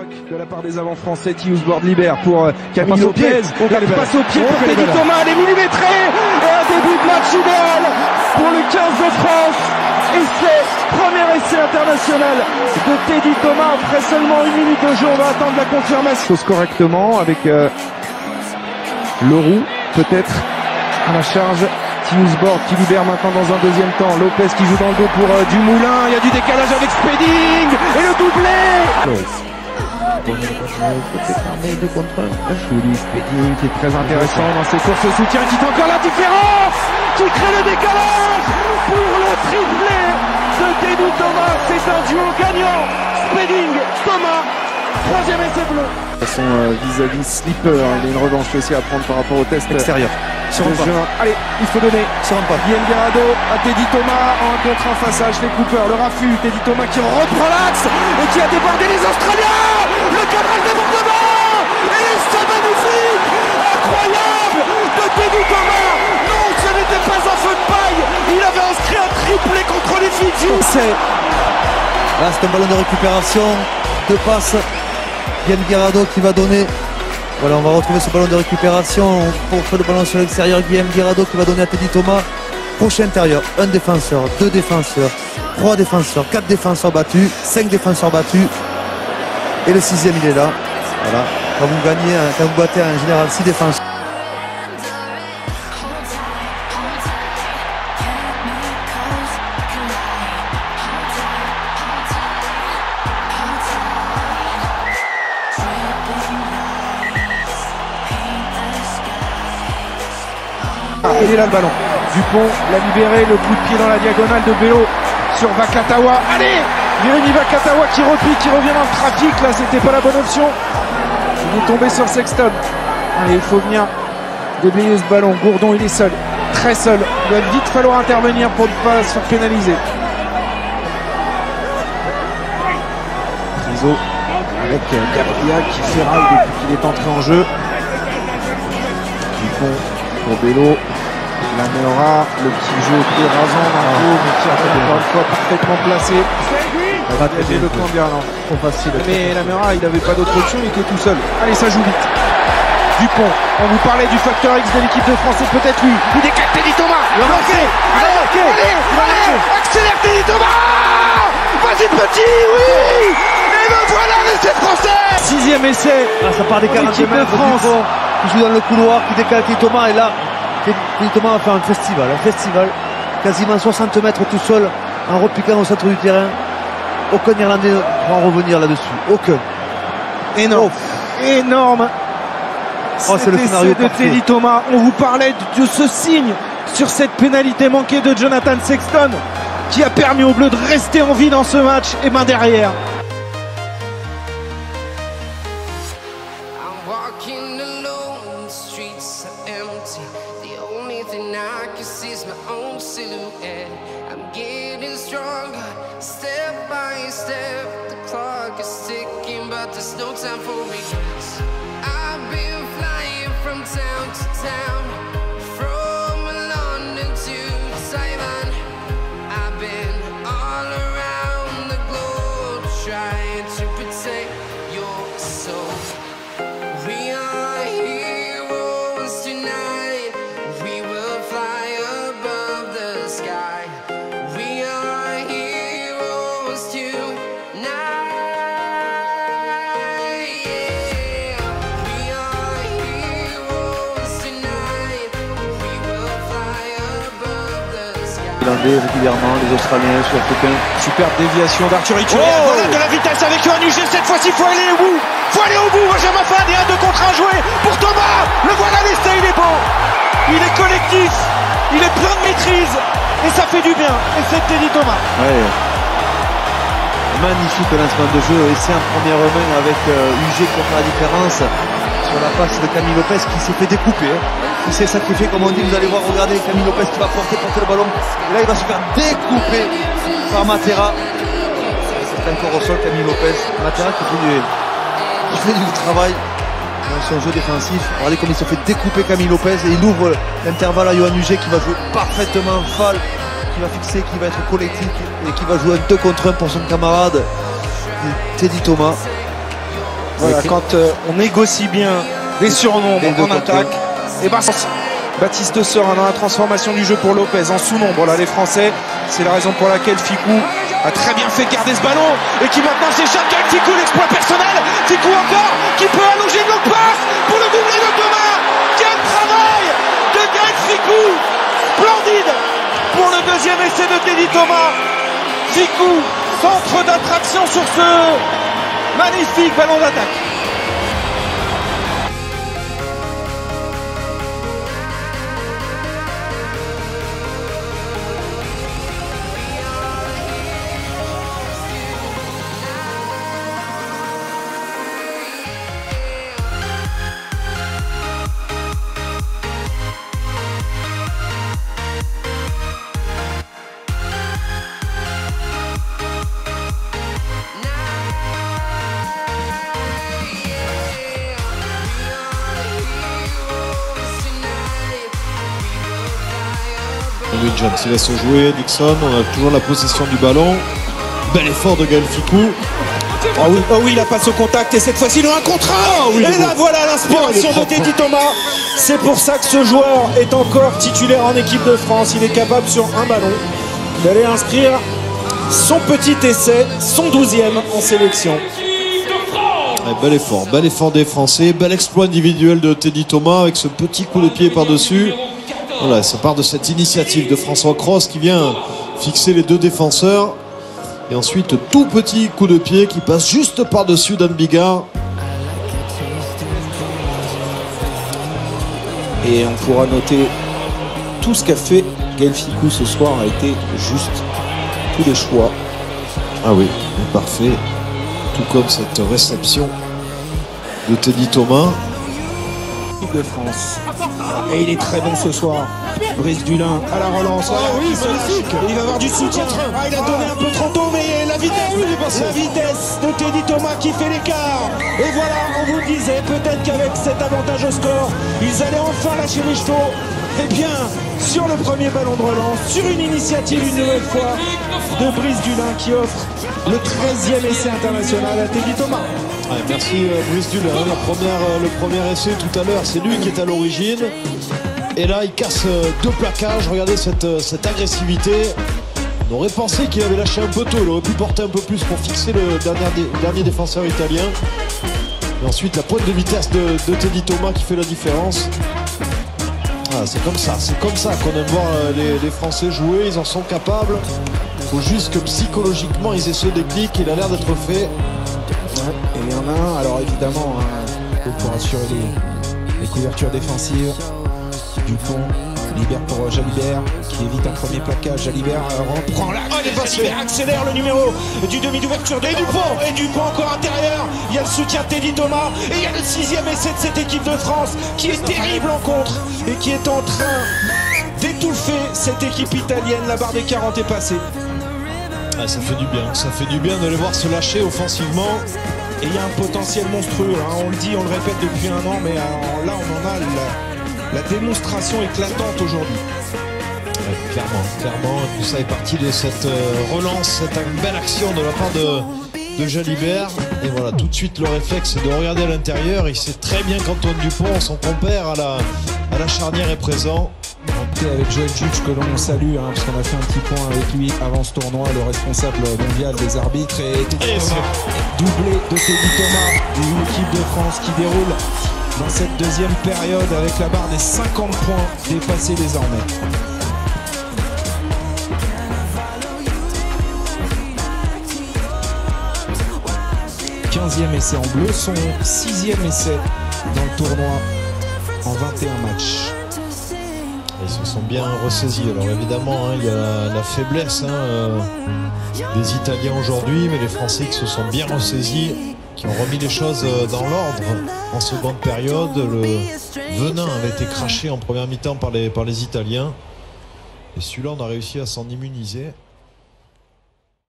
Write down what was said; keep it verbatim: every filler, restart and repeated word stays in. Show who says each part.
Speaker 1: De la part des avants français, Tiusbord libère pour Camille Lopez. La passe au pied pour Teddy Thomas, elle est millimétrée. Et un début de match idéal pour le quinze de France. Essai, premier essai international de Teddy Thomas après seulement une minute de jeu. On va attendre la confirmation. Chose correctement avec euh, Leroux peut-être à la charge. Tiusbord qui libère maintenant dans un deuxième temps. Lopez qui joue dans le dos pour euh, Dumoulin. Il y a du décalage avec Spedding et le doublé. Spedding qui est très intéressant dans ses courses de soutien, qui fait encore la différence, qui crée le décalage pour le triplé de Teddy Thomas. C'est un duo gagnant. Spedding, Thomas, troisième essai bleu. De toute façon euh, vis-à-vis Slipper, il y a une revanche aussi à prendre par rapport au test extérieur. Allez, il faut donner. Guillaume Guerrado à Teddy Thomas en contre en face à Ashley Cooper. Le raffut, Teddy Thomas qui reprend l'axe et qui a débordé les Australiens. Le cadrage débordement et c'est magnifique, incroyable de Teddy Thomas. Non, ce n'était pas un feu de paille. Il avait inscrit un triplé contre les Fidji.
Speaker 2: Là, c'est un ballon de récupération, deux passes. Guillaume Guerrado qui va donner. Voilà, on va retrouver ce ballon de récupération pour faire le ballon sur l'extérieur. Guillaume Guerrado qui va donner à Teddy Thomas. Crochet intérieur, un défenseur, deux défenseurs, trois défenseurs, quatre défenseurs battus, cinq défenseurs battus. Et le sixième, il est là. Voilà, quand vous gagnez, quand vous battez en général six défenseurs.
Speaker 1: Il est là le ballon. Dupont l'a libéré, le coup de pied dans la diagonale de Bélo sur Vakatawa. Allez, Jérémy Vakatawa qui repique, qui revient dans le trafic. Là, c'était pas la bonne option. Il est tombé sur Sexton. Allez, il faut venir déblayer ce ballon. Gourdon, il est seul, très seul. Il va vite falloir intervenir pour ne pas se faire pénaliser. Rizzo avec Gabriel qui ferraille depuis qu'il est entré en jeu. Dupont pour Bélo. La Meora, le petit jeu pied rasant d'un coup, mais qui a été encore une fois parfaitement placé. On va traiter le camp bien, non, trop facile. Mais la Meora, il n'avait pas d'autre option, il était tout seul. Allez, ça joue vite. Dupont, on vous parlait du facteur X de l'équipe de France, c'est peut-être lui. Il décale Teddy Thomas. Il va marquer. Allez, allez, allez, accélère Teddy Thomas. Vas-y petit, oui. Et me voilà l'essai français. Sixième essai.
Speaker 2: Ah, ça part des
Speaker 1: l'équipe de France.
Speaker 2: Qui joue dans le couloir, qui décale Teddy Thomas, et là, Teddy Thomas va faire un festival, un festival, quasiment soixante mètres tout seul, en repiquant au centre du terrain. Aucun Irlandais ne va en revenir là-dessus, aucun.
Speaker 1: Énorme, oh. énorme.
Speaker 2: Oh, c'est le scénario
Speaker 1: de Teddy Thomas. On vous parlait de ce signe sur cette pénalité manquée de Jonathan Sexton, qui a permis aux Bleus de rester en vie dans ce match, et main derrière.
Speaker 3: I can see is my own silhouette. I'm getting stronger, step by step. The clock is ticking, but there's no time for regrets. I've been flying from town to town, from London to Taiwan. I've been all around the globe trying to protect your soul. We are heroes tonight. We will fly above the sky. We are heroes tonight. Yeah. We are heroes tonight. We will fly above the sky.
Speaker 2: Irlandais régulièrement, les Australiens, les Sud-Africains.
Speaker 1: Superbe déviation d'Arthur Hickey.
Speaker 4: Oh, voilà de la vitesse avec Yohann Huget. Cette fois-ci, il faut aller au bout. Il faut aller au bout. Benjamin Fad et un deux contre un joué pour Thomas. Le voilà l'essai, il est beau. Il est collectif. Il est plein de maîtrise. Et ça fait du bien. Et c'est Teddy Thomas.
Speaker 2: Ouais. Magnifique lancement de jeu. Essai en première main avec euh, Huget qui fait la différence sur la passe de Camille Lopez qui s'est fait découper. Hein. Il s'est sacrifié, comme on dit. Vous allez voir, regardez Camille Lopez qui va porter, porter le ballon. Et là, il va se faire découper par Matera. C'est encore au sol, Camille Lopez. Matera qui fait du, qui fait du travail dans son jeu défensif. Regardez comme il se fait découper Camille Lopez et il ouvre l'intervalle à Yohann Huget qui va jouer parfaitement Fall, qui va fixer, qui va être collectif et qui va jouer un deux contre un pour son camarade Teddy Thomas.
Speaker 4: Voilà,
Speaker 2: okay.
Speaker 4: quand euh, on négocie bien les surnombres en attaque, et ben Baptiste Serin dans la transformation du jeu pour Lopez en sous-nombre. Là, les Français, c'est la raison pour laquelle Fickou a très bien fait garder ce ballon et qui maintenant s'échappe. Gaël Fickou, l'exploit personnel. Fickou encore, qui peut allonger une longue passe pour le doublé de Thomas. Quel travail de Gaël Fickou, splendide pour le deuxième essai de Teddy Thomas. Fickou, centre d'attraction sur ce magnifique ballon d'attaque.
Speaker 5: James, il laisse jouer Dixon, on a toujours la possession du ballon. Bel effort de Gaël Fickou.
Speaker 4: Oh oui, oh oui, la passe au contact et cette fois-ci le un contre un. Oh oui, et là voilà l'inspiration oh, de Teddy Thomas. C'est pour ça que ce joueur est encore titulaire en équipe de France. Il est capable sur un ballon d'aller inscrire son petit essai, son douzième en sélection.
Speaker 5: Ouais, bel effort, bel effort des Français, bel exploit individuel de Teddy Thomas avec ce petit coup de pied par-dessus. Voilà, ça part de cette initiative de François Cros qui vient fixer les deux défenseurs. Et ensuite, tout petit coup de pied qui passe juste par-dessus Dan Bigard.
Speaker 4: Et on pourra noter tout ce qu'a fait Gaël Fickou ce soir a été juste. Tous les choix.
Speaker 5: Ah oui, parfait. Tout comme cette réception de Teddy Thomas.
Speaker 4: De France. Et il est très bon ce soir. Brice Dulin à la relance. Ah oui, magnifique. Il va avoir du soutien. Ah, il a donné un peu trop tôt, mais la vitesse, la vitesse de Teddy Thomas qui fait l'écart. Et voilà, on vous le disait, peut-être qu'avec cet avantage au score, ils allaient enfin lâcher les chevaux. Et bien, sur le premier ballon de relance, sur une initiative une nouvelle fois de Brice Dulin qui offre le treizième essai international à Teddy Thomas.
Speaker 5: Ouais, merci euh, Brice Dulin. La première, euh, le premier essai tout à l'heure, c'est lui qui est à l'origine. Et là, il casse euh, deux plaquages. Regardez cette, euh, cette agressivité. On aurait pensé qu'il avait lâché un peu tôt. Il aurait pu porter un peu plus pour fixer le dernier, dé dernier défenseur italien. Et ensuite, la pointe de vitesse de, de Teddy Thomas qui fait la différence. Ah, c'est comme ça, c'est comme ça qu'on aime voir euh, les, les Français jouer. Ils en sont capables. Il faut juste que psychologiquement, ils aient ce déclic. Il a l'air d'être fait.
Speaker 4: Ouais, et il y en a un, alors évidemment, hein, pour assurer les, les couvertures défensives. Dupont libère pour Jalibert qui évite un premier plaquage. Jalibert euh, reprend là. Oh, Jalibert accélère le numéro du demi d'ouverture de Dupont. Et Dupont encore intérieur. Il y a le soutien de Teddy Thomas. Et il y a le sixième essai de cette équipe de France qui est terrible en contre et qui est en train d'étouffer cette équipe italienne. La barre des quarante est passée.
Speaker 5: Ah, ça fait du bien, ça fait du bien de les voir se lâcher offensivement.
Speaker 4: Et il y a un potentiel monstrueux, hein. On le dit, on le répète depuis un an, mais alors, là on en a la, la démonstration éclatante aujourd'hui.
Speaker 5: Ouais, clairement, clairement, tout ça est parti de cette euh, relance, cette belle action de la part de, de Jalibert. Et voilà, tout de suite le réflexe c'est de regarder à l'intérieur. Il sait très bien qu'Antoine Dupont, son compère à la, à la charnière, est présent.
Speaker 4: Avec Joël Juge que l'on salue, hein, parce qu'on a fait un petit point avec lui avant ce tournoi, le responsable mondial des arbitres, et, et doublé de Teddy Thomas d'une équipe de France qui déroule dans cette deuxième période avec la barre des cinquante points dépassée désormais. quinzième essai en bleu, son sixième essai dans le tournoi en vingt et un matchs.
Speaker 5: Ils se sont bien ressaisis. Alors évidemment, hein, il y a la, la faiblesse hein, euh, des Italiens aujourd'hui, mais les Français qui se sont bien ressaisis, qui ont remis les choses dans l'ordre en seconde période. Le venin avait été craché en première mi-temps par les, par les Italiens. Et celui-là, on a réussi à s'en immuniser.